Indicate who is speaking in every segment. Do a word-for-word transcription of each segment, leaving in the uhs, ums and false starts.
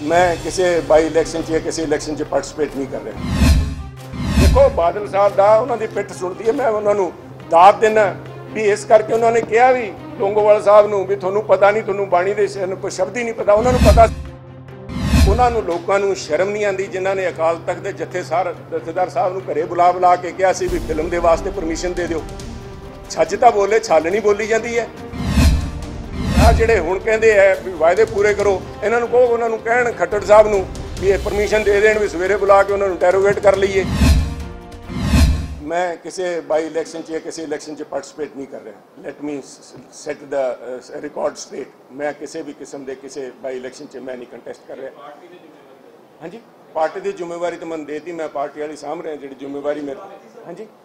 Speaker 1: मैं किसी by election च किसी इलैक्शन च पार्टिसिपेट नहीं कर रहा। देखो बादल साहब का उन्होंने पिठ सुनती है, मैं उन्होंने दाद देना भी इस करके उन्होंने कहा भी लोंगोवाल साहब नूं भी तुहानूं पता नहीं, तुहानूं बाणी दे कोई शब्द ही नहीं पता। उन्होंने पता उन्होंने लोगों को शर्म नहीं आती जिन्होंने अकाल तख्त के जथेदार जथेदार साहब नूं घरे बुला बुला के कहा सी भी फिल्म के वास्ते परमिशन दे दिओ। छज तो बोले, छल नहीं बोली जाती है। आ जिहड़े हुण कहंदे है भी वायदे पूरे करो, इन्हां नूं कहो उन्हां नूं कहण खट्टर साहब नूं भी ये परमिशन दे देण भी सवेरे बुला के उन्हां नूं इंटैरोगेट कर लईए। मैं किसी बाई इलैक्शन च किसी इलैक्शन च पार्टिसिपेट नहीं कर रहा। Let me set the record straight. मैं किसी भी किस्म के किसी बाई इलैक्शन च मैं नहीं कंटेस्ट कर रहा। हाँ जी, पार्टी की जिम्मेवारी तो मैं देती, मैं पार्टी वाली सामभ रहा जी जिम्मेवारी मेरी। हाँ जी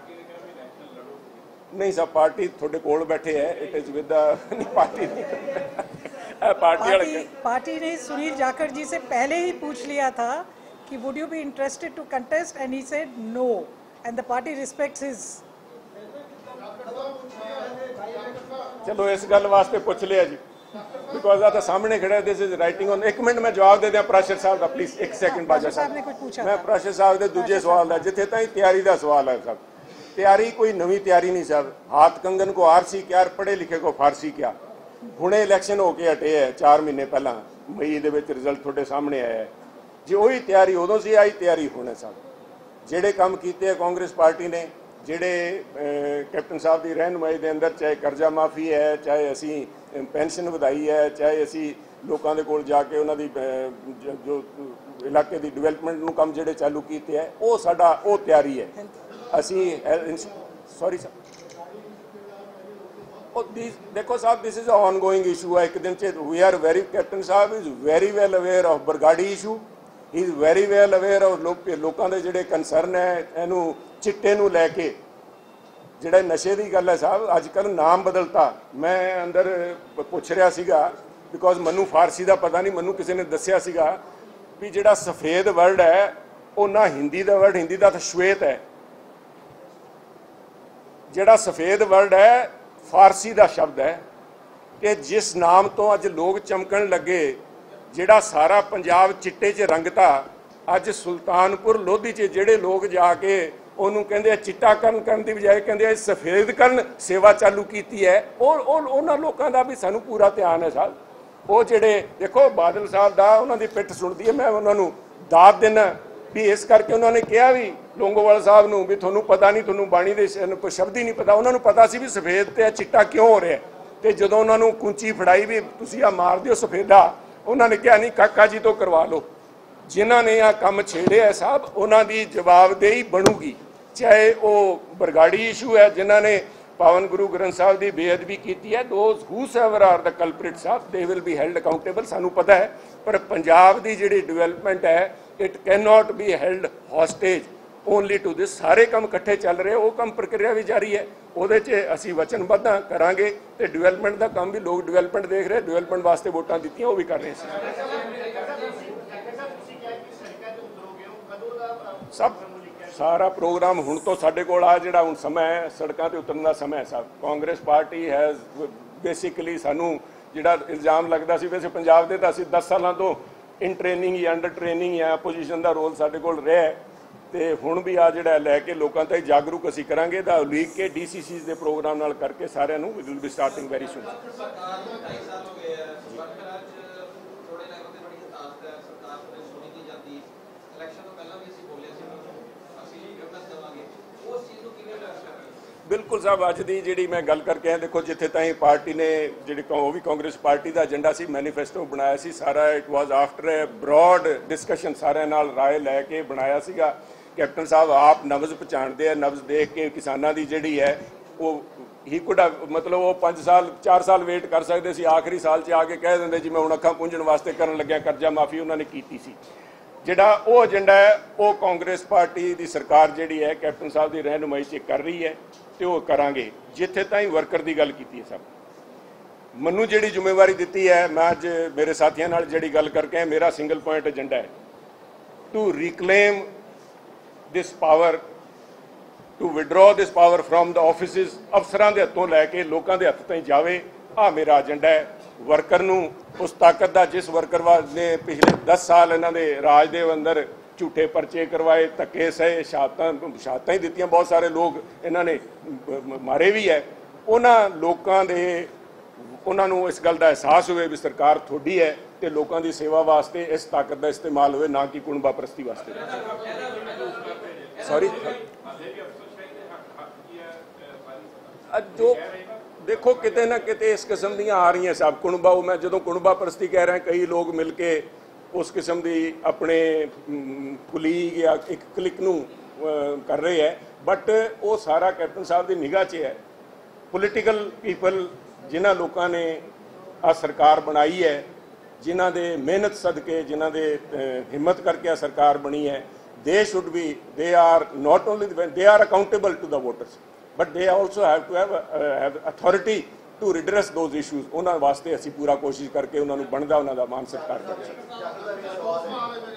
Speaker 1: नहीं साहब, पार्टी थोड़े कोल बैठे है, it is with the party party
Speaker 2: party, party ने सुनील जाखड़ जी से पहले ही पूछ लिया था कि would you be interested to contest and he said no and the party respects his.
Speaker 1: चलो इस गल वास्ते पूछ लिया जी, बिकॉज आ तो सामने खड़ा, दिस इज राइटिंग ऑन। एक मिनट मैं जवाब दे दिया प्राशर साहब का, प्लीज एक सेकंड बाजा साहब। मैं प्राशर साहब के दूजे सवाल का जिथे ताईं तैयारी का सवाल है साहब, तैयारी कोई नवी तैयारी नहीं साहब। हाथ कंगन को आरसी क्या, पढ़े लिखे को फारसी क्या। हुणे इलैक्शन होके हटे है चार महीने पहला, मई दे विच रिजल्ट थोड़े सामने आया है जी। वही तैयारी उदों सी आई, तैयारी हुणे साहब। ਜਿਹੜੇ ਕੰਮ ਕੀਤੇ कांग्रेस पार्टी ने, ਜਿਹੜੇ कैप्टन साहब की रहनुमाई के अंदर, चाहे कर्जा माफ़ी है, चाहे असी पेनशन वधाई है, चाहे असी लोगों के कोल जाके उन्होंने जो इलाके की डिवेलपमेंट नूं काम ਜਿਹੜੇ चालू किए है, वो साडा वो तैयारी है। असी सॉरी सर देखो साहब, this is on going issue है। एक दिन च वी आर वेरी, कैप्टन साहब is very well aware of Bargari issue, he is very well aware of लोग लोगों के जोड़े कंसरन है इनू चिट्टे नूं लैके। जिहड़ा नशे की गल है साहब, अजकल नाम बदलता। मैं अंदर पुछ रहा सीगा बिकॉज मैनू फारसी का पता नहीं, मैनू किसी ने दसिया सीगा भी जिहड़ा सफेद वर्ड है वो ना हिंदी का वर्ड, हिंदी का तो श्वेत है। जिहड़ा सफेद वर्ड है फारसी का शब्द है कि जिस नाम तो अज लोग चमकन लगे, जिहड़ा सारा पंजाब चिट्टे च रंगता, अज सुल्तानपुर लोधी च जिहड़े लोग जाके उन्होंने कहते चिट्टाकरण करने की बजाय कहते सफेदकरण सेवा चालू की है, और उन्होंने लोगों का भी सानू पूरा ध्यान है साहब। वो जिहड़े देखो बादल साहब का उन्होंने पिठ सुनती है, मैं उन्होंने दाद देना भी इस करके उन्होंने कहा भी लोंगोवाल साहब नूं भी तुहानूं पता नहीं, तुहानूं बाणी दे कोई शब्द ही नहीं पता। उन्होंने पता सी भी सफेद ते चिट्टा क्यों हो रहा है, तो जदों उन्होंने कुंची फड़ाई भी तुसीं आ मार दिओ सफेदा, उन्होंने कहा नहीं काका जी तो करवा लो। जिन्होंने आ काम छेड़े है साहब, उन्होंने जवाबदेही बनूगी, चाहे वो बरगाड़ी इशू है जिन्होंने पावन गुरु ग्रंथ साहब की बेअदबी की है। Those whosoever are the culprit साहब, they will be held accountable, सानू पता है। पर पंजाब की जिहड़ी डिवेलपमेंट है, it can not be held hostage only to this. सारे काम इकट्ठे चल रहे, वो काम प्रक्रिया भी जारी है, ਉਹਦੇ 'ਚ ਅਸੀਂ वचनबद्ध हाँ करांगे। तो डिवेलपमेंट का काम भी लोग डिवेलपमेंट देख रहे, डिवेलपमेंट वास्ते वोटां दित्तियां वो भी कर रहे हैं सब। सारा प्रोग्राम हुण तो साडे कोल आ जिहड़ा हुण समय है सड़कों ते उतरन दा समय है साहब। कांग्रेस पार्टी हैज़ बेसिकली सानू जिहड़ा इल्जाम लगदा सी वैसे पंजाब दे तां असीं दस सालां तो इन ट्रेनिंग या अंडर ट्रेनिंग या पोजीशन का रोल साडे कोल रहा है। तो हुण भी आ जिहड़ा लैके लोगों तक जागरूक असीं करांगे दा उलीक के डी सी सी के प्रोग्राम नाल करके सारिਆਂ ਨੂੰ will be starting very soon. बिल्कुल साहब, अज की जी मैं गल करके आया, देखो जिथे ताईं पार्टी ने जी भी कांग्रेस पार्टी का एजेंडा से मैनीफेस्टो बनाया सी सारा, it was after a broad discussion सारे नाल राय लैके बनाया सीगा। कैप्टन साहब आप नब्ज़ पहचानते हैं, नब्ज़ देख के किसानों की जी है वो ही कुड मतलब वो पाँच साल चार साल वेट कर सकते सी, आखिरी साल च आके कह देंगे जी मैं हुण अखां पूंजण वास्ते करन लग्या कर्जा माफ़ी उन्होंने की सी। जिहड़ा वो एजेंडा है वो कांग्रेस पार्टी की सरकार जिहड़ी है कैप्टन साहब की रहनुमाई च कर रही है, तो वो करांगे। जिथे ताईं वर्कर की गल की है सब मैनू जिहड़ी जिम्मेवारी दी है, मैं अज मेरे साथियों नाल जिहड़ी गल करके आया, मेरा सिंगल पॉइंट एजेंडा है to reclaim this power, to withdraw this power from the offices. अफसरां दे हत्थों लैके लोगों के हत्थ ताईं जावे, आ मेरा एजेंडा है। वर्कर नूं उस ताकत का जिस वर्कर ने पिछले दस साल इन्हां दे राज दे अंदर झूठे परचे करवाए, धक्के सहे, शहादतां शहादतां ही दित्तियां, बहुत सारे लोग इन्हां ने मारे भी है। उन्हां लोकां दे उन्हां नूं इस गल का एहसास होवे भी सरकार थोड़ी है तो लोगों की सेवा वास्ते इस ताकत का इस्तेमाल होवे, ना कि कुणबा परस्ती वास्ते। सॉरी जो देखो किते ना किते इस किस्म दी आ रही सब कुणबा, मैं जो कुणबा परस्ती कह रहा, कई लोग मिल के उस किस्म की अपने कुलीग या एक क्लिक नूं कर रहे हैं, बट वो सारा कैप्टन साहब की निगाह च है। पोलिटिकल पीपल जिन्हां लोगों ने आ सरकार बनाई है, जिन्हां दे मेहनत सदके, जिन्हां दे हिम्मत करके आ सरकार बनी है, they should be they are not only they are accountable to the voters, but they also have to have have authority to redress those issues. उन्होंने वास्ते असी पूरा कोशिश करके उन्होंने बनता उन्होंने मान सत्कार कर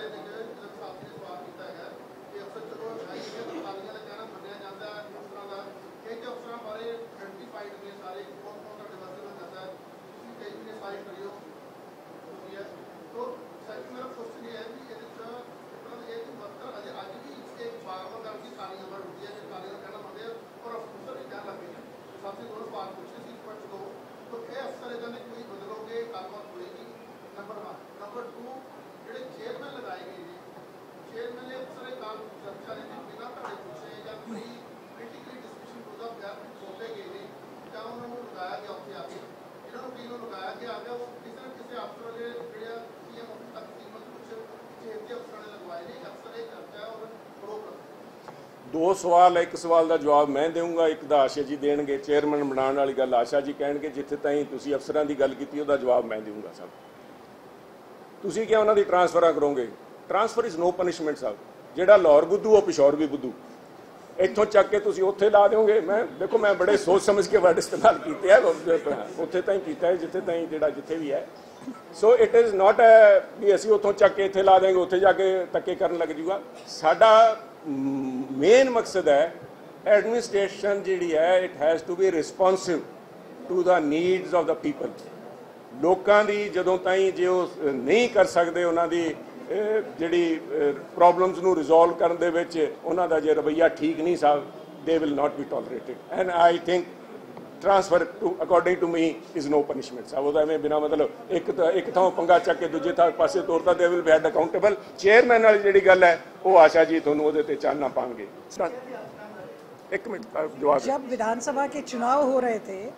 Speaker 1: दो सवाल, एक सवाल का जवाब मैं दूंगा, एक दा आशा जी देंगे। चेयरमैन बनाने वाली गल आशा जी कहेंगे, जिथे ताईं तुसीं अफसरां की गल की उसका जवाब मैं दूंगा। साहब तुसीं क्या उन्होंने ट्रांसफर करोगे? ट्रांसफर इज़ नो पनिशमेंट साहब। जिहड़ा लाहौर बुद्धू वो पिशौर भी बुद्धू, इत्थों चक के तुसीं उत्थे ला दोगे। मैं देखो मैं बड़े सोच समझ के वर्ड इस्तेमाल किए है, उत्थे ताईं कीता है जिथे ताईं जिहड़ा जिथे भी है। So it is not a भी असीं उत्थों चक के इत्थे ला देंगे, उत्थे जाके धक्के करन लग जूगा। साडा मेन मकसद है एडमिनिस्ट्रेशन जी है, it has to be responsive to the needs of the people. लोगों की जदों ताईं जे वो नहीं कर सकते उन्हों की जी प्रॉब्लम्स नूं रिजोल्व करन दे विच उन्हां दा जे रवैया ठीक नहीं साहब, they will not be tolerated. And I think transfer to according to me is no punishment साहब। वो एवं बिना मतलब एक एक थां पंगा चक के दूजे थां पासे तोरता, they will be held accountable. Chairman वाली जी गल है वो आशा जी तुहानूं उहदे ते चानना पाएंगे। एक मिनट जवाब।
Speaker 2: जब विधानसभा के चुनाव हो रहे थे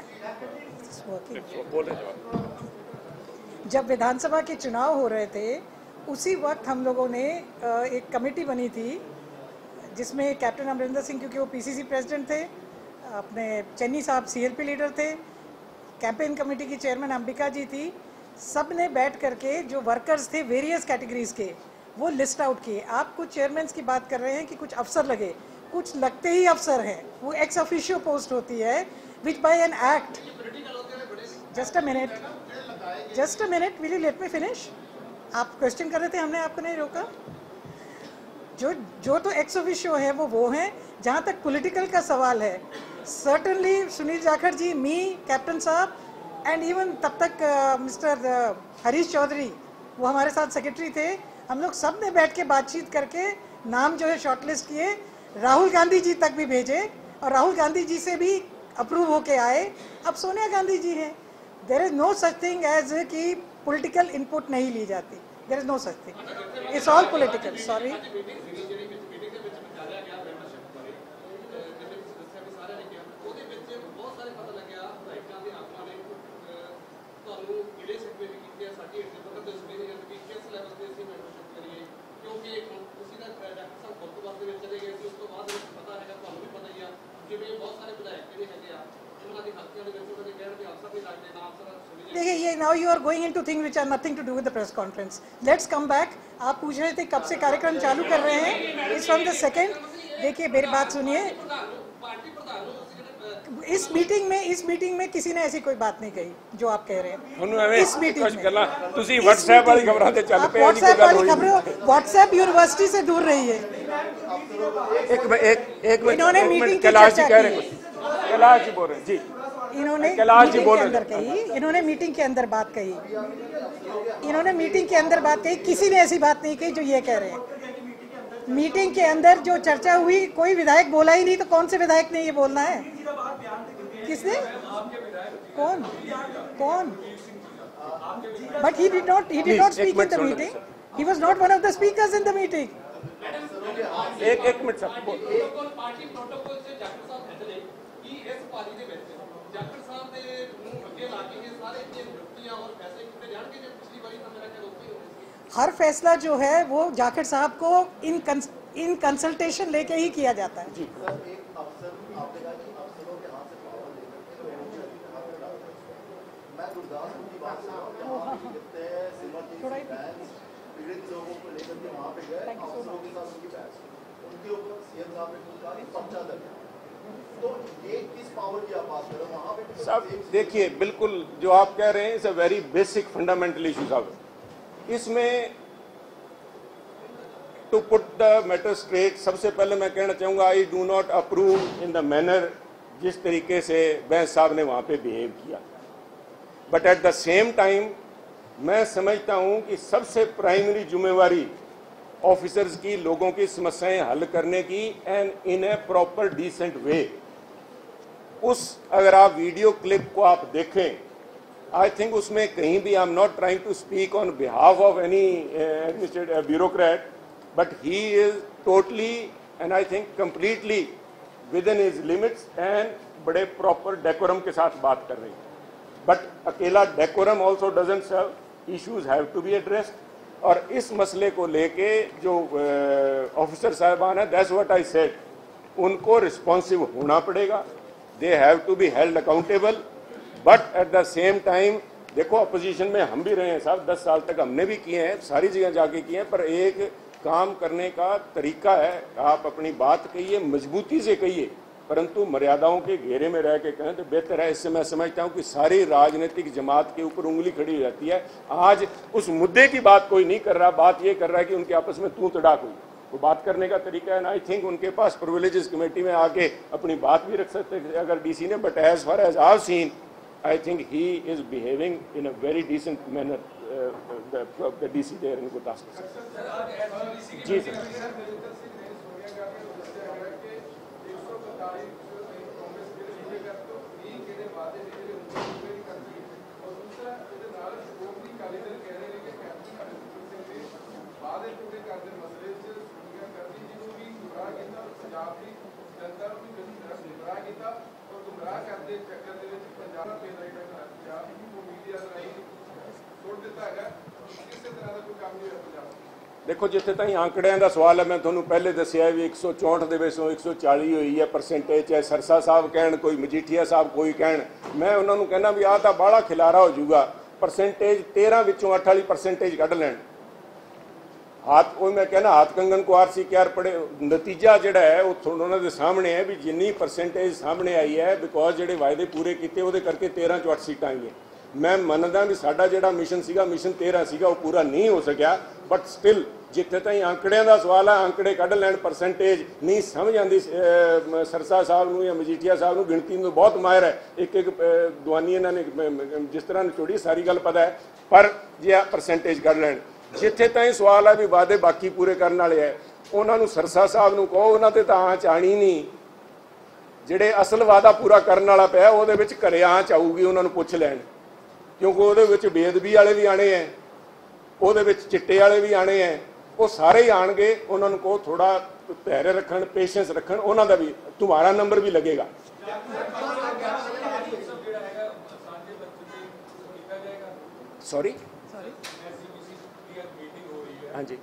Speaker 2: जब विधानसभा के चुनाव हो रहे थे उसी वक्त हम लोगों ने एक कमेटी बनी थी जिसमें कैप्टन अमरिंदर सिंह, क्योंकि वो पीसीसी प्रेसिडेंट थे, अपने चन्नी साहब सीएलपी लीडर थे, कैंपेन कमेटी की चेयरमैन अंबिका जी थी। सब ने बैठ करके जो वर्कर्स थे वेरियस कैटेगरीज के वो लिस्ट आउट किए। आप कुछ चेयरमैन की बात कर रहे हैं कि कुछ अफसर लगे, कुछ लगते ही अफसर हैं, वो एक्स ऑफिशियो पोस्ट होती है which by an act. Just a minute just a minute will you let me finish. आप क्वेश्चन कर रहे थे, हमने आपको नहीं रोका। जो जो तो एक्स ऑफिशियो है वो वो हैं। जहाँ तक पॉलिटिकल का सवाल है, certainly Sunil Jakhar ji, me, captain sahab and even तब तक मिस्टर हरीश चौधरी वो हमारे साथ सेक्रेटरी थे, हम लोग सब ने बैठ के बातचीत करके नाम जो है शॉर्टलिस्ट किए, राहुल गांधी जी तक भी भेजे और राहुल गांधी जी से भी अप्रूव होके आए। अब सोनिया गांधी जी हैं। There is no such thing as कि पॉलिटिकल इनपुट नहीं ली जाती। There is no such thing, it's all political. Sorry देखिए ये now you are going into thing which are nothing to do with the press conference. Let's come back. आप पूछ रहे थे कब से कार्यक्रम चालू कर रहे हैं, इज फ्रॉम द सेकंड। देखिए मेरी बात सुनिए, इस मीटिंग में इस मीटिंग में किसी ने ऐसी कोई बात नहीं कही जो आप कह रहे हैं। इस मीटिंग में
Speaker 1: ਤੁਸੀਂ WhatsApp वाली खबरां ते चल पे,
Speaker 2: WhatsApp वाली खबरें, WhatsApp यूनिवर्सिटी से दूर रही है।
Speaker 1: एक एक एक
Speaker 2: इन्होंने मीटिंग की
Speaker 1: कैलाश जी
Speaker 2: चर्चा
Speaker 1: कह रहे हैं, कैलाश जी बोल रहे हैं जी।
Speaker 2: इन्होंने मीटिंग के अंदर कही, इन्होंने मीटिंग के अंदर बात कही, इन्होंने मीटिंग के अंदर बात कही, किसी ने ऐसी बात नहीं कही जो ये कह रहे हैं। मीटिंग के अंदर जो चर्चा हुई, कोई विधायक बोला ही नहीं, तो कौन से विधायक ने ये बोलना है? किसने? कौन कौन? But he did not he did not speak in the meeting. He was not one of the speakers in the meeting.
Speaker 1: एक एक मिनट सर,
Speaker 3: पार्टी प्रोटोकॉल से जाखड़ साहब हैंडले कि इस पार्टी ਦੇ ਵਿੱਚ ਜਾਖੜ ਸਾਹਿਬ ਦੇ ਨੂੰ ਅੱਗੇ ਲਾ ਕੇ ਸਾਰੇ ਇੱਥੇ ਨਿਯੁਕਤੀਆਂ ਔਰ ਫੈਸਲੇ ਕੀਤੇ ਜਾਣਗੇ ਜੋ ਪਿਛਲੀ ਵਾਰੀ ਤਾਂ ਮੇਰਾ ਖਿਆਲ ਉੱਥੇ ਹੋਏ।
Speaker 2: हर फैसला जो है वो जाखड़ साहब को इन कंस, इन कंसल्टेशन लेके ही किया जाता है। जी
Speaker 4: सर, एक अफसर आपने कहा कि अफसरों के हाथ से पावर लेकर के मैं गुरदासपुर की बात कर रहा हूँ, जहाँ कितने सिमरजीत पीड़ित लोगों को लेकर के वहाँ पे गए, अफसरों के साथ उनकी बहस, उनके ऊपर सीएम साहब ने कहा कि पर्चा दर्ज। तो ये किस पावर की आप बात कर रहे हो? वहाँ पे
Speaker 1: साहब देखिए, बिल्कुल जो आप कह रहे हैं it's a very basic fundamental issue साहब। इसमें to put the matter straight, सबसे पहले मैं कहना चाहूँगा I do not approve in the manner जिस तरीके से बैंस साहब ने वहाँ पे बिहेव किया, but at the same time मैं समझता हूँ कि सबसे प्राइमरी जिम्मेवारी ऑफिसर्स की लोगों की समस्याएं हल करने की and in a proper decent way. उस अगर आप वीडियो क्लिप को आप देखें, आई थिंक उसमें कहीं भी I am not trying to speak on behalf of any administrative bureaucrat, but he is totally and I think completely within his limits and बड़े प्रॉपर डेकोरम के साथ बात कर रही है। बट अकेला decorum also doesn't serve, issues have to be addressed. और इस मसले को लेके जो ऑफिसर uh, साहबान है, दैट्स व्हाट आई सेड, उनको रिस्पॉन्सिव होना पड़ेगा, they have to be held accountable. But at the same time देखो, अपोजिशन में हम भी रहे हैं साहब, दस साल तक हमने भी किए हैं, सारी जगह जाके किए हैं, पर एक काम करने का तरीका है, आप अपनी बात कहिए, मजबूती से कहिए, परंतु मर्यादाओं के घेरे में रह के कहें तो बेहतर है। इससे मैं समझता हूं कि सारी राजनीतिक जमात के ऊपर उंगली खड़ी हो जाती है। आज उस मुद्दे की बात कोई नहीं कर रहा, बात ये कर रहा है कि उनके आपस में तू तड़ाक हुई, वो बात करने का तरीका है ना। आई थिंक उनके पास प्रिविलेजेस कमेटी में आके अपनी बात भी रख सकते थे अगर डीसी ने, but as far as I seen I think he is behaving in a very decent manner, the DC there in Gurdaspur. जी सर, देखो जिथे तक आंकड़ियां का सवाल है, मैं थोनों पहले दसिया भी एक सौ चौंठ के विचों एक सौ चाली हुई है परसेंटेज, चाहे सरसा साहब कहन, कोई मजीठिया साहब कोई कहन, मैं उन्होंने कहना भी आ तो बड़ा खिलारा हो जाऊगा, परसेंटेज तेरह विचों अठ वाली परसेंटेज कढ़ लैन। हाथ वो मैं कहना हाथ कंगन को आर सी क्यार पड़े, नतीजा जोड़ा है वो उन्होंने सामने है भी जिन्नी परसेंटेज सामने आई है, बिकॉज जोड़े वायदे पूरे किए वो करके तेरह चो अठ सीटां आई है। मैं मनदा भी साडा जिहड़ा मिशन सीगा, मिशन तेरह सीगा, वो पूरा नहीं हो सकिया, बट स्टिल जिथे ताईं आंकड़ियां का सवाल है, आंकड़े कढ़ लैन, परसेंटेज नहीं समझ आती। सरसा साहब नूं या मजीठिया साहब नूं गिणती में बहुत माहिर है, एक एक दवानी इन्होंने जिस तरह निचोड़ी सारी गल पता है, पर जे परसेंटेज कढ़ लैन। जिथे ताईं सवाल है भी वादे बाकी पूरे करने वाले है, उन्होंने सरसा साहब नूं कहो उन्होंने तो आँच आनी नहीं, जिहड़े असल वादा पूरा करने वाला पिया उहदे विच घरे आँच आऊगी, उन्होंने पुछ लैन, क्योंकि उहदे विच बेदबी वाले भी आने हैं, उहदे विच चिट्टे वाले भी आने हैं, वो सारे ही आएंगे। उन्होंने को थोड़ा धैर्य रखन, पेशेंस रखन, उन्हों का भी तुम्हारा नंबर भी लगेगा। सॉरी हाँ जी,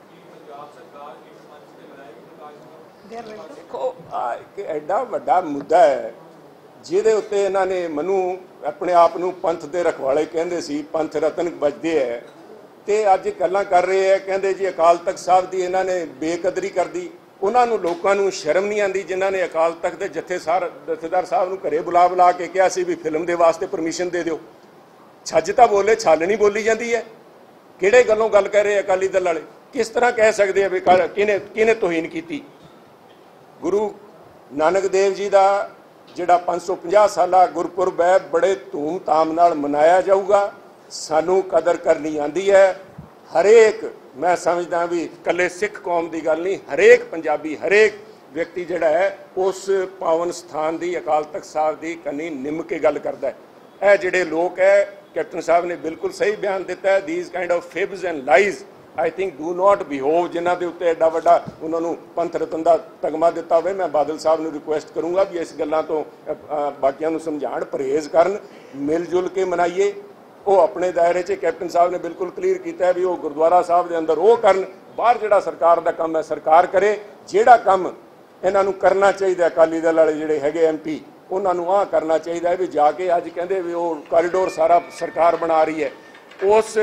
Speaker 1: देखो एक एडा वड्डा मुद्दा है जिहदे उत्ते इन्हां ने मनु अपने आप नूं पंथ दे रखवाले कहंदे सी, पंथ रतन बजदे है, ते अज गल्लां कर रहे हैं, कहंदे जी अकाल तख्त साहब दी इन्हां ने बेकदरी कर दी। उन्हां नूं लोकां नूं शर्म नहीं आंदी जिन्हां ने अकाल तख्त दे जथे सार जथेदार साहब नूं घरे बुला बुला के कहा सी भी फिल्म दे वास्ते परमिशन दे दिओ। छज तां बोले, छल नहीं बोली जाती है। किहड़े गल्लों गल कह रहे अकाली दल वाले, किस तरह कह सकते हैं भी किने किने तोहीन की। गुरु नानक देव जी का ਜਿਹੜਾ ਪੰਜ ਸੌ ਪੰਜਾਹ ਸਾਲਾ ਗੁਰਪੁਰਬ ਹੈ ਬੜੇ ਧੂਮ-ਧਾਮ ਨਾਲ ਮਨਾਇਆ ਜਾਊਗਾ। ਸਾਨੂੰ ਕਦਰ ਕਰਨੀ ਆਂਦੀ ਹੈ। ਹਰੇਕ ਮੈਂ ਸਮਝਦਾ ਵੀ ਇਕੱਲੇ ਸਿੱਖ ਕੌਮ ਦੀ ਗੱਲ ਨਹੀਂ, ਹਰੇਕ ਪੰਜਾਬੀ ਹਰੇਕ ਵਿਅਕਤੀ ਜਿਹੜਾ ਹੈ ਉਸ ਪਾਵਨ ਸਥਾਨ ਦੀ ਅਕਾਲ ਤਖਤ ਸਾਹਿਬ ਦੀ ਕੰਨੀ ਨਿੰਮ ਕੇ ਗੱਲ ਕਰਦਾ ਹੈ। ਇਹ ਜਿਹੜੇ ਲੋਕ ਹੈ, ਕੈਪਟਨ ਸਾਹਿਬ ਨੇ ਬਿਲਕੁਲ ਸਹੀ ਬਿਆਨ ਦਿੱਤਾ ਹੈ, these kind of fibs and lies I think do not behove. ਜਿਨ੍ਹਾਂ ਦੇ ਉੱਤੇ ਐਡਾ ਵੱਡਾ ਉਹਨਾਂ ਨੂੰ ਪੰਥ ਰਤਨ ਦਾ ਤਗਮਾ ਦਿੱਤਾ ਹੋਵੇ, ਮੈਂ ਬਾਦਲ ਸਾਹਿਬ ਨੂੰ ਰਿਕੁਐਸਟ ਕਰੂੰਗਾ ਵੀ ਇਸ ਗੱਲਾਂ ਤੋਂ ਬਾਕੀਆਂ ਨੂੰ ਸਮਝਾਉਣ, ਪਰਹੇਜ਼ ਕਰਨ, ਮਿਲ ਜੁਲ ਕੇ ਮਨਾਈਏ। ਉਹ ਆਪਣੇ ਦਾਇਰੇ 'ਚ ਕੈਪਟਨ ਸਾਹਿਬ ਨੇ ਬਿਲਕੁਲ ਕਲੀਅਰ ਕੀਤਾ ਹੈ ਵੀ ਉਹ ਗੁਰਦੁਆਰਾ ਸਾਹਿਬ ਦੇ ਅੰਦਰ ਉਹ ਕਰਨ, ਬਾਹਰ ਜਿਹੜਾ ਸਰਕਾਰ ਦਾ ਕੰਮ ਹੈ ਸਰਕਾਰ ਕਰੇ। ਜਿਹੜਾ ਕੰਮ ਇਹਨਾਂ ਨੂੰ ਕਰਨਾ ਚਾਹੀਦਾ ਅਕਾਲੀ ਦਲ ਵਾਲੇ ਜਿਹੜੇ ਹੈਗੇ ਐਮ ਪੀ, ਉਹਨਾਂ ਨੂੰ ਆਹ ਕਰਨਾ ਚਾਹੀਦਾ ਹੈ ਵੀ ਜਾ ਕੇ ਅੱਜ ਕਹਿੰਦੇ ਵੀ ਉਹ ਕੋਰੀਡੋਰ ਸਾਰਾ ਸਰਕਾਰ ਬਣਾ ਰਹੀ ਹੈ, ਉਸ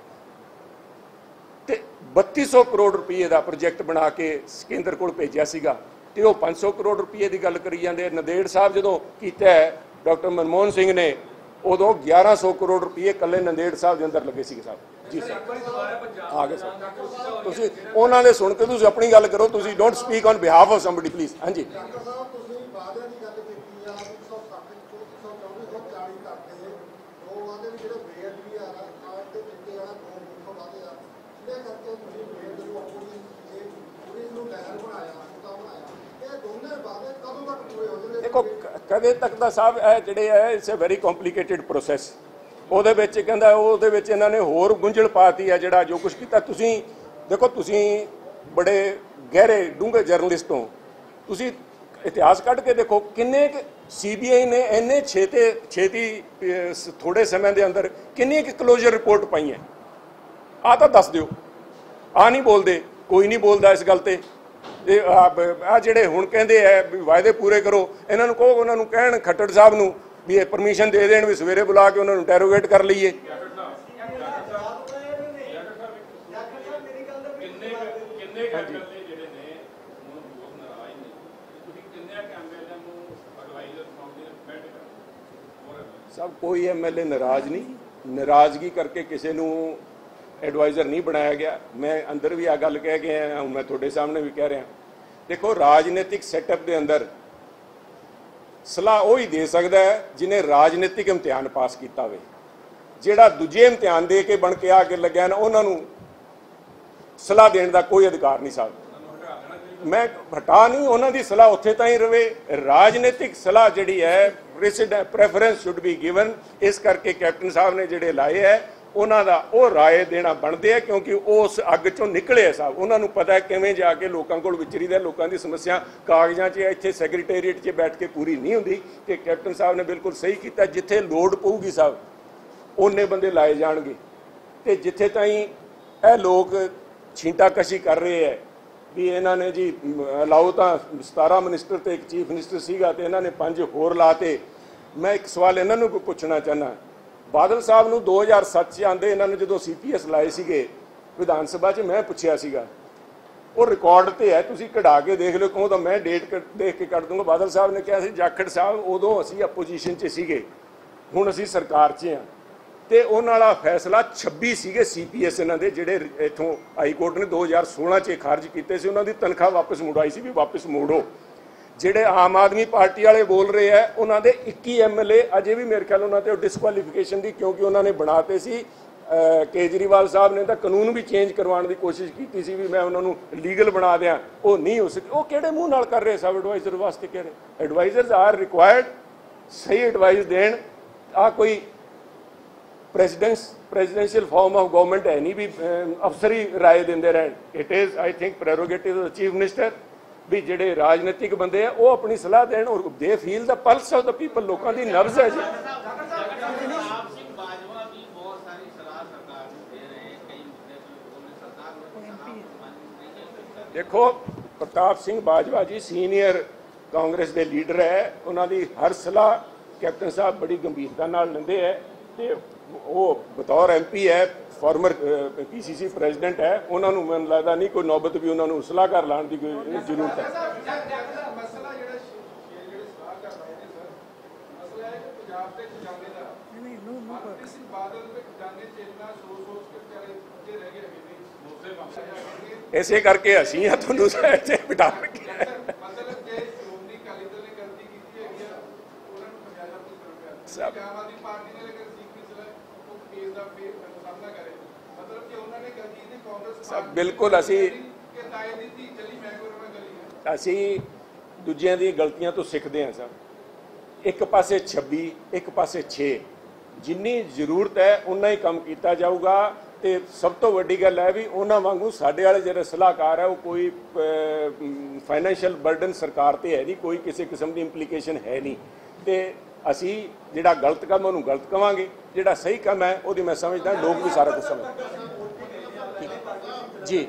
Speaker 1: ਤੇ ਬੱਤੀ ਸੌ ਕਰੋੜ ਰੁਪਏ ਦਾ ਪ੍ਰੋਜੈਕਟ ਬਣਾ ਕੇ ਕੇਂਦਰ ਕੋਲ ਭੇਜਿਆ ਸੀਗਾ ਤੇ ਉਹ ਪੰਜ ਸੌ ਕਰੋੜ ਰੁਪਏ ਦੀ ਗੱਲ ਕਰੀ ਜਾਂਦੇ। ਨੰਦੇੜ ਸਾਹਿਬ ਜਦੋਂ ਕੀਤਾ ਹੈ ਡਾਕਟਰ ਮਨਮੋਹਨ ਸਿੰਘ ਨੇ, ਉਦੋਂ ਗਿਆਰਾਂ ਸੌ ਕਰੋੜ ਰੁਪਏ ਇਕੱਲੇ ਨੰਦੇੜ ਸਾਹਿਬ ਦੇ ਅੰਦਰ ਲੱਗੇ ਸੀਗੇ ਸਾਹਿਬ। ਜੀ ਸਰ ਆ ਗਏ ਸਰ, ਤੁਸੀਂ ਉਹਨਾਂ ਦੇ ਸੁਣ ਕੇ ਤੁਸੀਂ ਆਪਣੀ ਗੱਲ ਕਰੋ, ਤੁਸੀਂ don't speak on behalf of somebody please. ਹਾਂਜੀ देखो कदे तक दा साहब है जिहड़े है it's a very complicated process. ਉਹਦੇ ਵਿੱਚ ਕਹਿੰਦਾ ਉਹਦੇ ਵਿੱਚ ਇਹਨਾਂ ਨੇ ਹੋਰ ਗੁੰਝਲ ਪਾਤੀ ਹੈ ਜਿਹੜਾ ਜੋ ਕੁਛ ਕੀਤਾ। ਤੁਸੀਂ ਦੇਖੋ, ਤੁਸੀਂ ਬੜੇ ਗਹਿਰੇ ਡੂੰਘੇ ਜਰਨਲਿਸਟ ਹੋ, ਤੁਸੀਂ ਇਤਿਹਾਸ ਕੱਢ ਕੇ ਦੇਖੋ ਕਿੰਨੇ ਸੀ ਬੀ ਆਈ ਨੇ ਇੰਨੇ ਛੇਤੀ ਛੇਤੀ ਥੋੜੇ ਸਮੇਂ ਦੇ ਅੰਦਰ ਕਿੰਨੀ ਕੁ ਕਲੋਜ਼ਰ ਰਿਪੋਰਟ ਪਾਈ ਹੈ। ਆ ਤਾਂ ਦੱਸ ਦਿਓ। ਆ ਨਹੀਂ ਬੋਲਦੇ, ਕੋਈ ਨਹੀਂ ਬੋਲਦਾ ਇਸ ਗੱਲ ਤੇ। ਆ ਜਿਹੜੇ ਹੁਣ ਕਹਿੰਦੇ ਹੈ ਵੀ ਵਾਅਦੇ ਪੂਰੇ ਕਰੋ, ਇਹਨਾਂ ਨੂੰ ਕਹੋ, ਉਹਨਾਂ ਨੂੰ ਕਹਿਣ ਖੱਟੜ ਸਾਹਿਬ ਨੂੰ ਵੀ ਇਹ ਪਰਮਿਸ਼ਨ ਦੇ ਦੇਣ ਵੀ ਸਵੇਰੇ ਬੁਲਾ ਕੇ ਉਹਨਾਂ ਨੂੰ ਇੰਟਰੋਗੇਟ ਕਰ ਲਈਏ। ਸਭ ਕੋਈ ਐਮ ਐਲ ਏ ਨਾਰਾਜ਼ ਨਹੀਂ, ਨਾਰਾਜ਼ਗੀ ਕਰਕੇ ਕਿਸੇ ਨੂੰ ਐਡਵਾਈਜ਼ਰ ਨਹੀਂ ਬਣਾਇਆ ਗਿਆ। ਮੈਂ ਅੰਦਰ ਵੀ ਆ ਗੱਲ ਕਹਿ ਕੇ ਆਇਆ, ਹੁਣ ਮੈਂ ਤੁਹਾਡੇ ਸਾਹਮਣੇ ਵੀ ਕਹਿ ਰਿਹਾ। ਦੇਖੋ, ਰਾਜਨੀਤਿਕ ਸੈਟਅਪ ਦੇ ਅੰਦਰ ਸਲਾਹ ਉਹ ਹੀ ਦੇ ਸਕਦਾ ਹੈ ਜਿਹਨੇ ਰਾਜਨੀਤਿਕ ਇਮਤਿਹਾਨ ਪਾਸ ਕੀਤਾ ਹੋਵੇ। ਜਿਹੜਾ ਦੂਜੇ ਇਮਤਿਹਾਨ ਦੇ ਕੇ ਬਣ ਕੇ ਆ ਕੇ ਲੱਗਿਆ ਨਾ, ਉਹਨਾਂ ਨੂੰ ਸਲਾਹ ਦੇਣ ਦਾ ਕੋਈ ਅਧਿਕਾਰ ਨਹੀਂ ਸਾਹਿਬ। ਮੈਂ ਹਟਾ ਨਹੀਂ, ਉਹਨਾਂ ਦੀ ਸਲਾਹ ਉੱਥੇ ਤਾਂ ਹੀ ਰਵੇ। ਰਾਜਨੀਤਿਕ ਸਲਾਹ ਜਿਹੜੀ ਹੈ ਪ੍ਰੈਫਰੈਂਸ ਸ਼ੁੱਡ ਬੀ ਗਿਵਨ। ਇਸ ਕਰਕੇ ਕੈਪਟਨ ਸਾਹਿਬ ਨੇ ਜਿਹੜੇ ਲਾਏ ਹੈ ਉਹਨਾਂ ਦਾ ਉਹ ਰਾਏ ਦੇਣਾ ਬਣਦੇ ਆ, ਕਿਉਂਕਿ ਉਸ ਅੱਗ ਚੋਂ ਨਿਕਲੇ ਆ ਸਾਹਿਬ। ਉਹਨਾਂ ਨੂੰ ਪਤਾ ਹੈ ਕਿਵੇਂ ਜਾ ਕੇ ਲੋਕਾਂ ਕੋਲ ਵਿਚਰੀਦਾ। ਲੋਕਾਂ ਦੀ ਸਮੱਸਿਆ ਕਾਗਜ਼ਾਂ 'ਚ ਇੱਥੇ ਸੈਕਟਰੀਏਟ 'ਚ ਬੈਠ ਕੇ ਪੂਰੀ ਨਹੀਂ ਹੁੰਦੀ। ਤੇ ਕੈਪਟਨ ਸਾਹਿਬ ਨੇ ਬਿਲਕੁਲ ਸਹੀ ਕੀਤਾ, ਜਿੱਥੇ ਲੋੜ ਪਊਗੀ ਸਾਹਿਬ ਓਨੇ ਬੰਦੇ ਲਾਏ ਜਾਣਗੇ। ਤੇ ਜਿੱਥੇ ਤਾਈਂ ਇਹ ਲੋਕ ਛੀਂਟਾਕਸ਼ੀ ਕਰ ਰਹੇ ਹੈ ਵੀ ਇਹਨਾਂ ਨੇ ਜੀ ਲਾਓ ਤਾਂ ਸਤਾਰਾਂ ਮਿਨਿਸਟਰ ਤੇ ਇੱਕ ਚੀਫ ਮਿਨਿਸਟਰ ਸੀਗਾ ਤੇ ਇਹਨਾਂ ਨੇ ਪੰਜ ਹੋਰ ਲਾਤੇ। ਮੈਂ ਇੱਕ ਸਵਾਲ ਇਹਨਾਂ ਨੂੰ ਪੁੱਛਣਾ ਚਾਹੁੰਦਾ, ਬਾਦਲ ਸਾਹਿਬ ਨੂੰ ਦੋ ਹਜ਼ਾਰ ਸੱਤ 'ਚ ਆਉਂਦੇ ਇਹਨਾਂ ਨੇ ਜਦੋਂ ਸੀ ਪੀ ਐਸ ਲਾਏ ਸੀਗੇ ਵਿਧਾਨ ਸਭਾ 'ਚ, ਮੈਂ ਪੁੱਛਿਆ ਸੀਗਾ, ਉਹ ਰਿਕਾਰਡ ਤੇ ਹੈ, ਤੁਸੀਂ ਕਢਾ ਕੇ ਦੇਖ ਲਿਓ। ਕਹੋ ਤਾਂ ਮੈਂ ਡੇਟ ਦੇਖ ਕੇ ਕੱਢ ਦੂੰਗਾ। ਬਾਦਲ ਸਾਹਿਬ ਨੇ ਕਿਹਾ ਸੀ ਜਾਖੜ ਸਾਹਿਬ ਉਦੋਂ ਅਸੀਂ ਅਪੋਜੀਸ਼ਨ 'ਚ ਸੀਗੇ, ਹੁਣ ਅਸੀਂ ਸਰਕਾਰ 'ਚ ਹਾਂ। ਤੇ ਉਹਨਾਂ ਵਾਲਾ ਫੈਸਲਾ ਛੱਬੀ ਸੀਗੇ ਸੀ ਪੀ ਐਸ ਇਹਨਾਂ ਦੇ ਜਿਹੜੇ ਇੱਥੋਂ ਹਾਈ ਕੋਰਟ ਨੇ ਦੋ ਹਜ਼ਾਰ ਸੋਲਾਂ 'ਚ ਖਾਰਜ ਕੀਤੇ ਸੀ। ਉਹਨਾਂ ਦੀ ਤਨਖਾਹ ਵਾਪਸ ਮੁੜਾਈ ਸੀ ਵੀ ਵਾਪਸ ਮੋੜੋ। ਜਿਹੜੇ ਆਮ ਆਦਮੀ ਪਾਰਟੀ ਵਾਲੇ ਬੋਲ ਰਹੇ ਹੈ ਉਹਨਾਂ ਦੇ ਇੱਕੀ ਐਮ ਐਲ ਏ ਅਜੇ ਵੀ ਮੇਰੇ ਖਿਆਲ ਉਹਨਾਂ ਤੇ ਡਿਸਕੁਆਲੀਫਿਕੇਸ਼ਨ ਦੀ, ਕਿਉਂਕਿ ਉਹਨਾਂ ਨੇ ਬਣਾਤੇ ਸੀ। ਕੇਜਰੀਵਾਲ ਸਾਹਿਬ ਨੇ ਤਾਂ ਕਾਨੂੰਨ ਵੀ ਚੇਂਜ ਕਰਵਾਉਣ ਦੀ ਕੋਸ਼ਿਸ਼ ਕੀਤੀ ਸੀ ਵੀ ਮੈਂ ਉਹਨਾਂ ਨੂੰ ਲੀਗਲ ਬਣਾ ਦਿਆਂ, ਉਹ ਨਹੀਂ ਹੋ ਸਕੇ। ਉਹ ਕਿਹੜੇ ਮੂੰਹ ਨਾਲ ਕਰ ਰਹੇ ਸਭ ਐਡਵਾਈਜ਼ਰ ਵਾਸਤੇ ਕਹਿ ਰਹੇ। ਐਡਵਾਈਜ਼ਰਸ ਆਰ ਰਿਕੁਆਇਰਡ, ਸਹੀ ਐਡਵਾਈਸ ਦੇਣ। ਆ ਕੋਈ presidents presidential form of government ਹੈ ਨਹੀਂ ਵੀ ਅਫਸਰੀ ਰਾਏ ਦਿੰਦੇ ਰਹਿਣ। It is I think prerogative of chief minister ਵੀ ਜਿਹੜੇ ਰਾਜਨੀਤਿਕ ਬੰਦੇ ਆ ਉਹ ਆਪਣੀ ਸਲਾਹ ਦੇਣ ਔਰ they feel the pulse of the people. ਲੋਕਾਂ ਦੀ ਨਬਜ਼ ਹੈ ਜੀ। ਦੇਖੋ, ਪ੍ਰਤਾਪ ਸਿੰਘ ਬਾਜਵਾ ਜੀ ਸੀਨੀਅਰ ਕਾਂਗਰਸ ਦੇ ਲੀਡਰ ਹੈ, ਉਹਨਾਂ ਦੀ ਹਰ ਸਲਾਹ ਕੈਪਟਨ ਸਾਹਿਬ ਬੜੀ ਗੰਭੀਰਤਾ ਨਾਲ ਲੈਂਦੇ ਹੈ। ਤੇ ਉਹ ਬਤੌਰ ਐਮ ਪੀ ਹੈ, ਫਾਰਮਰ ਪੀ ਸੀ ਸੀ ਪ੍ਰੈਜ਼ੀਡੈਂਟ ਹੈ, ਉਹਨਾਂ ਨੂੰ ਮੈਨੂੰ ਲੱਗਦਾ ਨਹੀਂ ਕੋਈ ਨੌਬਤ ਵੀ ਉਹਨਾਂ ਨੂੰ ਸਲਾਹਕਾਰ ਲਾਉਣ ਦੀ ਕੋਈ ਜ਼ਰੂਰਤ ਹੈ। ਇਸੇ ਕਰਕੇ ਅਸੀਂ ਆ ਤੁਹਾਨੂੰ ਇੱਥੇ ਬਿਠਾ ਕੇ
Speaker 3: ਸਾਹਮਣਾ ਕਰੇ ਮਤਲਬ ਕਿ ਉਹਨਾਂ ਨੇ ਕਦੀ ਦੀ ਕਾਂਗਰਸ
Speaker 1: ਸਭ ਬਿਲਕੁਲ ਅਸੀਂ
Speaker 3: ਕਿ ਤਾਏ ਦੀ ਧੀ ਚਲੀ ਮੈਂ ਕੋਲ ਮੈਂ ਗਲੀ ਹੈ
Speaker 1: ਅਸੀਂ ਦੂਜਿਆਂ ਦੀਆਂ ਗਲਤੀਆਂ ਤੋਂ ਸਿੱਖਦੇ ਹਾਂ ਸਭ। ਇੱਕ ਪਾਸੇ ਛੱਬੀ ਇੱਕ ਪਾਸੇ ਛੇ, ਜਿੰਨੀ ਜ਼ਰੂਰਤ ਹੈ ਉਨਾ ਹੀ ਕੰਮ ਕੀਤਾ ਜਾਊਗਾ। ਤੇ ਸਭ ਤੋਂ ਵੱਡੀ ਗੱਲ ਹੈ ਵੀ ਉਹਨਾਂ ਵਾਂਗੂ ਸਾਡੇ ਵਾਲੇ ਜਿਹੜੇ ਸਲਾਹਕਾਰ ਹੈ ਉਹ ਕੋਈ ਫਾਈਨੈਂਸ਼ੀਅਲ ਬਰਡਨ ਸਰਕਾਰ ਤੇ ਹੈ ਨਹੀਂ, ਕੋਈ ਕਿਸੇ ਕਿਸਮ ਦੀ ਇੰਪਲੀਕੇਸ਼ਨ ਹੈ ਨਹੀਂ। ਤੇ ਅਸੀਂ ਜਿਹੜਾ ਗਲਤ ਕੰਮ ਉਹਨੂੰ ਗਲਤ ਕਵਾਂਗੇ, ਜਿਹੜਾ ਸਹੀ ਕੰਮ ਹੈ ਉਹਦੀ ਮੈਂ ਸਮਝਦਾ ਲੋਕ ਵੀ ਸਾਰਾ ਕੁਝ ਸਮਝਦੇ ਜੀ।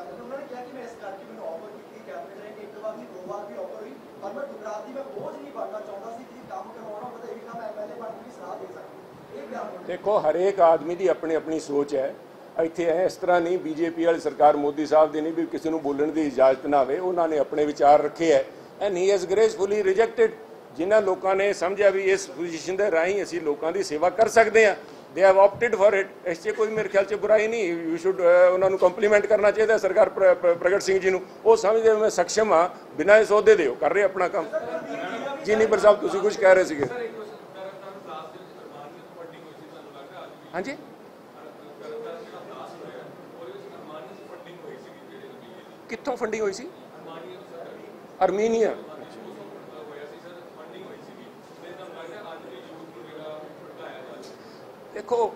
Speaker 1: देखो हरेक आदमी की अपनी अपनी सोच है। ਇੱਥੇ ਇਸ ਤਰ੍ਹਾਂ ਨਹੀਂ ਬੀਜੇਪੀ ਵਾਲੀ ਸਰਕਾਰ ਮੋਦੀ ਸਾਹਿਬ ਦੀ ਨਹੀਂ ਵੀ ਕਿਸੇ ਨੂੰ ਬੋਲਣ ਦੀ ਇਜਾਜ਼ਤ ਨਾ ਹੋਵੇ। ਉਹਨਾਂ ਨੇ ਆਪਣੇ ਵਿਚਾਰ ਰੱਖੇ ਹੈ and he has gracefully rejected. ਜਿਨ੍ਹਾਂ ਲੋਕਾਂ ਨੇ ਸਮਝਿਆ ਵੀ ਇਸ ਪੋਜੀਸ਼ਨ ਦੇ ਰਾਹੀਂ ਅਸੀਂ ਲੋਕਾਂ ਦੀ ਸੇਵਾ ਕਰ ਸਕਦੇ ਹਾਂ, ਦੇ ਹੈਵ ਆਪਟਡ ਫॉर ਇਟ। ਇਸ 'ਚ ਕੋਈ ਮੇਰੇ ਖਿਆਲ 'ਚ ਬੁਰਾਈ ਨਹੀਂ। ਯੂ ਸ਼ੁੱਡ ਉਹਨਾਂ ਨੂੰ ਕੰਪਲੀਮੈਂਟ ਕਰਨਾ ਚਾਹੀਦਾ ਸਰਕਾਰ ਪ੍ਰਗਟ ਸਿੰਘ ਜੀ ਨੂੰ। ਉਹ ਸਮਝਦੇ ਮੈਂ ਸક્ષਮ ਹਾਂ, ਬਿਨਾਂ ਇਸ ਅਹੁਦੇ ਦੇ ਉਹ ਕਰ ਰਹੇ ਆਪਣਾ ਕੰਮ। ਜੀ ਨੀਬਰ ਸਾਹਿਬ ਤੁਸੀਂ ਕੁਝ ਕਹਿ ਰਹੇ ਸੀਗੇ। ਹਾਂਜੀ ਕਿੱਥੋਂ ਫੰਡਿੰਗ ਹੋਈ ਸੀ? ਅਰਮੀਨੀਆ। ਦੇਖੋ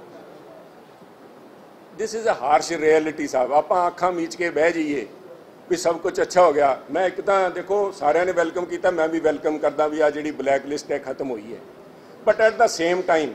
Speaker 1: this is a harsh reality ਸਾਹਿਬ। ਆਪਾਂ ਅੱਖਾਂ ਮੀਚ ਕੇ ਬਹਿ ਜਾਈਏ ਵੀ ਸਭ ਕੁਝ ਅੱਛਾ ਹੋ ਗਿਆ। ਮੈਂ ਇੱਕ ਤਾਂ ਦੇਖੋ ਸਾਰਿਆਂ ਨੇ ਵੈਲਕਮ ਕੀਤਾ, ਮੈਂ ਵੀ ਵੈਲਕਮ ਕਰਦਾ ਵੀ ਆ ਜਿਹੜੀ ਬਲੈਕ ਲਿਸਟ ਹੈ ਖਤਮ ਹੋਈ ਹੈ। But at the same time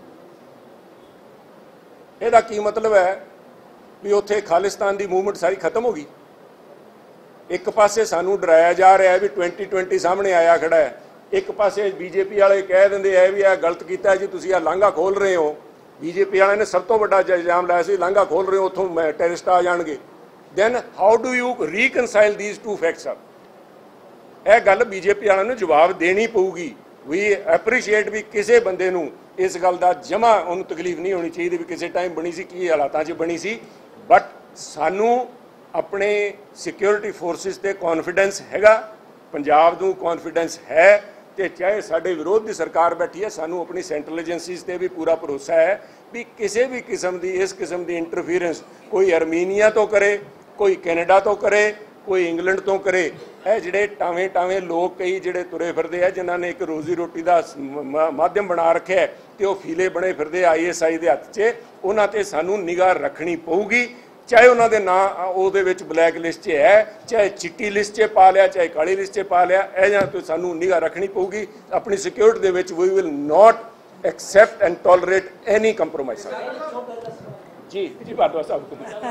Speaker 1: ਇਹਦਾ ਕੀ ਮਤਲਬ ਹੈ ਵੀ ਉੱਥੇ ਖਾਲਿਸਤਾਨ ਦੀ ਮੂਵਮੈਂਟ ਸਾਰੀ ਖਤਮ ਹੋ ਗਈ। ਇੱਕ ਪਾਸੇ ਸਾਨੂੰ ਡਰਾਇਆ ਜਾ ਰਿਹਾ ਹੈ ਵੀ ट्वेंटी ट्वेंटी ਸਾਹਮਣੇ ਆਇਆ ਖੜਾ ਹੈ, ਇੱਕ ਪਾਸੇ ਬੀਜੇਪੀ ਵਾਲੇ ਕਹਿ ਦਿੰਦੇ ਹੈ ਵੀ ਇਹ ਗਲਤ ਕੀਤਾ ਜੀ, ਤੁਸੀਂ ਆ ਲਾਂਘਾ ਖੋਲ ਰਹੇ ਹੋ। ਬੀਜੇਪੀ ਵਾਲਿਆਂ ਨੇ ਸਭ ਤੋਂ ਵੱਡਾ ਇਲਜ਼ਾਮ ਲਾਇਆ ਸੀ ਲਾਂਘਾ ਖੋਲ ਰਹੇ ਹੋ ਉੱਥੋਂ ਟੈਰਰਿਸਟ ਆ ਜਾਣਗੇ। Then how do you reconcile these two facts up? ਇਹ ਗੱਲ ਬੀਜੇਪੀ ਵਾਲਿਆਂ ਨੂੰ ਜਵਾਬ ਦੇਣੀ ਪਊਗੀ। ਵੀ ਐਪਰੀਸ਼ੀਏਟ ਵੀ ਕਿਸੇ ਬੰਦੇ ਨੂੰ ਇਸ ਗੱਲ ਦਾ ਜਮਾ ਉਹਨੂੰ ਤਕਲੀਫ ਨਹੀਂ ਹੋਣੀ ਚਾਹੀਦੀ ਵੀ ਕਿਸੇ ਟਾਈਮ ਬਣੀ ਸੀ, ਕੀ ਹਾਲਾਤਾਂ 'ਚ ਬਣੀ ਸੀ। ਬਟ ਸਾਨੂੰ ਆਪਣੇ ਸਿਕਿਉਰਿਟੀ ਫੋਰਸਿਸ ਤੇ ਕੌਨਫੀਡੈਂਸ ਹੈਗਾ, ਪੰਜਾਬ ਨੂੰ ਕੌਨਫੀਡੈਂਸ ਹੈ। ਤੇ ਚਾਹੇ ਸਾਡੇ ਵਿਰੋਧ ਦੀ ਸਰਕਾਰ ਬੈਠੀ ਹੈ, ਸਾਨੂੰ ਆਪਣੀ ਸੈਂਟਰਲ ਏਜੰਸੀਜ਼ ਤੇ ਵੀ ਪੂਰਾ ਭਰੋਸਾ ਹੈ ਵੀ ਕਿਸੇ ਵੀ ਕਿਸਮ ਦੀ ਇਸ ਕਿਸਮ ਦੀ ਇੰਟਰਫੀਰੈਂਸ ਕੋਈ ਅਰਮੀਨੀਆ ਤੋਂ ਕਰੇ, ਕੋਈ ਕੈਨੇਡਾ ਤੋਂ ਕਰੇ, ਕੋਈ ਇੰਗਲੈਂਡ ਤੋਂ ਕਰੇ। ਇਹ ਜਿਹੜੇ ਟਾਵੇਂ ਟਾਵੇਂ ਲੋਕ ਕਈ ਜਿਹੜੇ ਤੁਰੇ ਫਿਰਦੇ ਆ ਜਿਨ੍ਹਾਂ ਨੇ ਇੱਕ ਰੋਜ਼ੀ ਰੋਟੀ ਦਾ ਮਾਧਿਅਮ ਬਣਾ ਰੱਖਿਆ ਤੇ ਉਹ ਫੀਲੇ ਬਣੇ ਫਿਰਦੇ ਆਈ ਐਸ ਆਈ ਦੇ ਹੱਥ 'ਚ, ਉਹਨਾਂ ਤੇ ਸਾਨੂੰ ਨਿਗਾਹ ਰੱਖਣੀ ਪਊਗੀ। ਚਾਹੇ ਉਹਨਾਂ ਦੇ ਨਾਂ ਉਹਦੇ ਵਿੱਚ ਬਲੈਕ ਲਿਸਟ 'ਚ ਹੈ, ਚਾਹੇ ਚਿੱਟੀ ਲਿਸਟ 'ਚ ਪਾ ਲਿਆ, ਚਾਹੇ ਕਾਲੀ ਲਿਸਟ 'ਚ ਪਾ ਲਿਆ, ਇਹ ਜਾਂ ਤੋਂ ਸਾਨੂੰ ਨਿਗਾਹ ਰੱਖਣੀ ਪਊਗੀ। ਆਪਣੀ ਸਿਕਿਉਰਿਟੀ ਦੇ ਵਿੱਚ we will not accept and tolerate any compromise. ਜੀ ਜੀ ਬਾਦਵਾ ਸਾਹਿਬ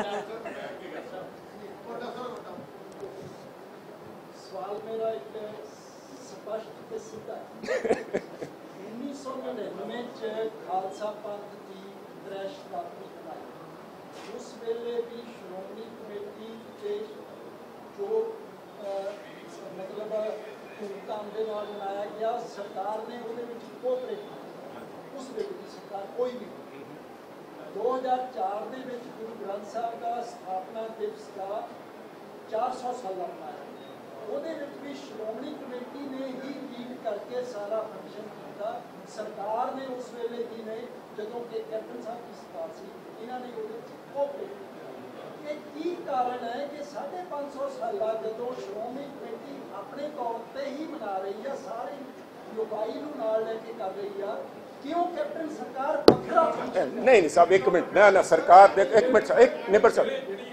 Speaker 5: ਸਵਾਲ ਮੇਰਾ ਇੱਕ ਸਪਸ਼ਟ ਤੇ ਸਿੱਧਾ ਉੱਨੀ ਸੌ ਨੜਿਨਵੇਂ 'ਚ ਖਾਲਸਾ ਪੰਥ ਦੀ ਦ੍ਰਿਸ਼ ਸਥਾਪਨਾ ਬਣਾਈ। ਉਸ ਵੇਲੇ ਵੀ ਸ਼੍ਰੋਮਣੀ ਕਮੇਟੀ ਤੇ ਜੋ ਮਤਲਬ ਧੂਮਧਾਮ ਦੇ ਨਾਲ ਮਨਾਇਆ ਗਿਆ, ਸਰਕਾਰ ਨੇ ਉਹਦੇ ਵਿੱਚ ਕੋਆਪਰੇਟ ਕੀਤਾ। ਉਸ ਵੇਲੇ ਦੀ ਸਰਕਾਰ ਕੋਈ ਵੀ ਦੋ ਹਜ਼ਾਰ ਚਾਰ ਦੇ ਵਿੱਚ ਗੁਰੂ ਗ੍ਰੰਥ ਸਾਹਿਬ ਦਾ ਸਥਾਪਨਾ ਦਿਵਸ ਦਾ ਚਾਰ ਸੌ ਸਾਲਾ ਮਨਾਇਆ। ਉਹਦੇ ਵਿੱਚ ਵੀ ਸ਼੍ਰੋਮਣੀ ਕਮੇਟੀ ਨੇ ਹੀ ਲੀਡ ਕਰਕੇ ਸਾਰਾ ਫੰਕਸ਼ਨ ਕੀਤਾ। ਸਰਕਾਰ ਨੇ ਉਸ ਵੇਲੇ ਹੀ ਨੇ ਜਦੋਂ ਕਿ ਕੈਪਟਨ ਸਾਹਿਬ ਦੀ ਸਰਕਾਰ ਸੀ, ਇਹਨਾਂ ਨੇ ਉਹਦੇ ਵਿੱਚ ਕੋਆਪਰੇਟ ਕੀਤਾ। ਇਹ ਕੀ ਕਾਰਨ ਹੈ ਕਿ ਸਾਢੇ ਪੰਜ ਸੌ ਸਾਲਾ ਜਦੋਂ ਸ਼੍ਰੋਮਣੀ ਕਮੇਟੀ ਆਪਣੇ ਤੌਰ ਤੇ ਹੀ ਮਨਾ ਰਹੀ ਆ, ਸਾਰੇ ਯੋਗਾਈ ਨੂੰ ਨਾਲ ਲੈ ਕੇ ਕਰ ਰਹੀ ਆ, ਕਿਉਂ ਕੈਪਟਨ ਸਰਕਾਰ ਵੱਖਰਾ?
Speaker 1: ਨਹੀਂ ਨਹੀਂ ਸਾਹਿਬ ਇੱਕ ਮਿੰਟ ਨਾ ਨਾ ਸਰਕਾਰ ਦੇ ਇੱਕ ਮਿੰਟ ਇੱਕ ਨਿਬਰ ਸਾਹਿਬ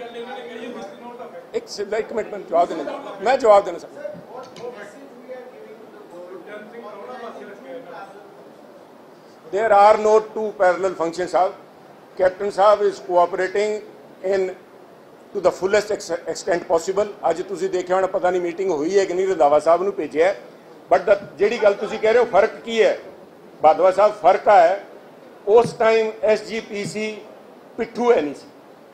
Speaker 1: ਇੱਕ ਸਿੱਧਾ ਇੱਕ ਮਿੰਟ ਮੈਂ ਜਵਾਬ ਦੇਣਾ ਮੈਂ ਜਵਾਬ ਦੇਣਾ sir. There are no two parallel functions, sahab. Captain Sahab is cooperating in to the fullest extent possible. ਅੱਜ ਤੁਸੀਂ ਦੇਖਿਆ ਹੋਣਾ ਪਤਾ ਨਹੀਂ ਮੀਟਿੰਗ ਹੋਈ ਹੈ ਕਿ ਨਹੀਂ, ਰੰਧਾਵਾ ਸਾਹਿਬ ਨੂੰ ਭੇਜਿਆ। ਬਟ ਜਿਹੜੀ ਗੱਲ ਤੁਸੀਂ ਕਹਿ ਰਹੇ ਹੋ ਫਰਕ ਕੀ ਹੈ ਬਾਦਵਾ ਸਾਹਿਬ? ਫਰਕ ਹੈ ਉਸ ਟਾਈਮ ਐਸ ਜੀ ਪੀ ਸੀ ਪਿੱਠੂ ਹੈ ਨਹੀਂ ਸੀ,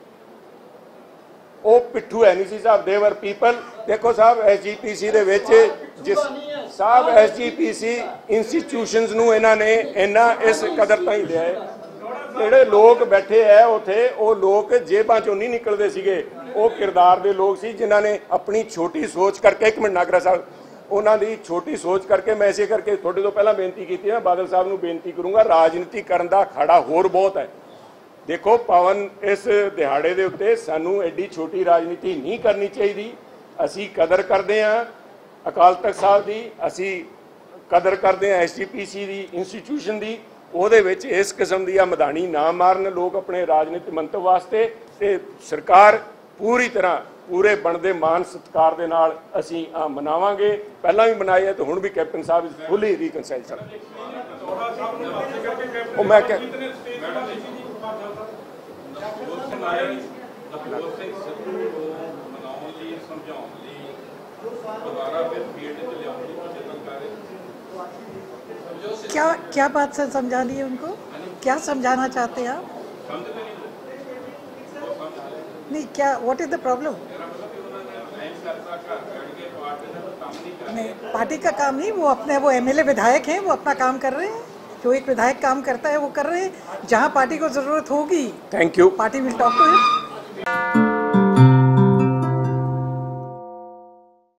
Speaker 1: ਉਹ ਪਿੱਠੂ ਹੈ ਨਹੀਂ ਸੀ ਸਾਹਿਬ। ਦੇਵਰ ਪੀਪਲ ਦੇਖੋ ਸਾਹਿਬ ਐਸ ਜੀ ਪੀ ਸੀ ਦੇ ਵਿੱਚ ਜਿਸ ਸਾਹਿਬ ਐਸ ਜੀ ਪੀ ਸੀ ਇੰਸਟੀਟਿਊਸ਼ਨਸ ਨੂੰ ਇਹਨਾਂ ਨੇ ਇੰਨਾ ਇਸ ਕਦਰ ਤਾਂ ਹੀ ਲਿਆ ਹੈ। ਜਿਹੜੇ ਲੋਕ ਬੈਠੇ ਹੈ ਉੱਥੇ ਉਹ ਲੋਕ ਜੇਬਾਂ ਚੋਂ ਨਹੀਂ ਨਿਕਲਦੇ ਸੀਗੇ, ਉਹ ਕਿਰਦਾਰ ਦੇ ਲੋਕ ਸੀ ਜਿਨ੍ਹਾਂ ਨੇ ਆਪਣੀ ਛੋਟੀ ਸੋਚ ਕਰਕੇ ਇੱਕ ਮਿੰਟ ਨਾਗਰਾ ਸਾਹਿਬ ਉਹਨਾਂ ਦੀ ਛੋਟੀ ਸੋਚ ਕਰਕੇ ਮੈਂ ਇਸੇ ਕਰਕੇ ਤੁਹਾਡੇ ਤੋਂ ਪਹਿਲਾਂ ਬੇਨਤੀ ਕੀਤੀ ਹੈ, ਬਾਦਲ ਸਾਹਿਬ ਨੂੰ ਬੇਨਤੀ ਕਰੂੰਗਾ ਰਾਜਨੀਤੀ ਕਰਨ ਦਾ ਅਖਾੜਾ ਹੋਰ ਬਹੁਤ ਹੈ। देखो पवन इस दिहाड़े के उत्ते सानू एडी छोटी राजनीति नहीं करनी चाहिए। असी कदर करते हैं अकाल तख्त साहब की, असी कदर करते हैं एस जी पी सी की इंस्टीट्यूशन की। ਉਹਦੇ ਵਿੱਚ ਇਸ ਕਿਸਮ ਦੀਆਂ ਮੈਦਾਨੀ ਨਾ ਮਾਰਨ ਲੋਕ ਆਪਣੇ ਰਾਜਨੀਤਿਕ ਮੰਤਵ ਵਾਸਤੇ, ਤੇ ਸਰਕਾਰ ਪੂਰੀ ਤਰ੍ਹਾਂ ਪੂਰੇ ਬਣਦੇ ਮਾਨ ਸਤਿਕਾਰ ਦੇ ਨਾਲ ਅਸੀਂ ਆ ਮਨਾਵਾਂਗੇ। ਪਹਿਲਾਂ ਵੀ ਮਨਾਏ ਹੈ ਤੇ ਹੁਣ ਵੀ captain sahib is fully reconcile sir. ਉਹ ਮੈਂ ਕਿ
Speaker 2: क्या क्या बात से समझानी है उनको, क्या समझाना चाहते हैं आप? नहीं, क्या व्हाट इज द प्रॉब्लम? नहीं, पार्टी का काम नहीं, वो अपने वो एमएलए विधायक हैं, वो अपना काम कर रहे हैं। जो एक विधायक काम करता है वो कर रहे हैं। जहां पार्टी को जरूरत होगी
Speaker 1: thank you
Speaker 2: party will talk to him.